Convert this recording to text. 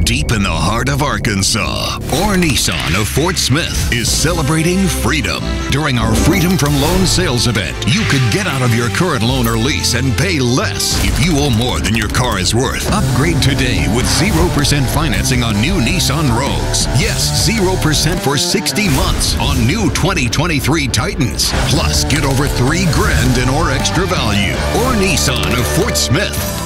deep in the heart of Arkansas, Orr Nissan of Fort Smith is celebrating freedom. During our Freedom from Loan sales event, you could get out of your current loan or lease and pay less if you owe more than your car is worth. Upgrade today with 0% financing on new Nissan Rogues. Yes, 0% for 60 months on new 2023 Titans. Plus, get over $3,000 in Orr extra value. Orr Nissan of Fort Smith.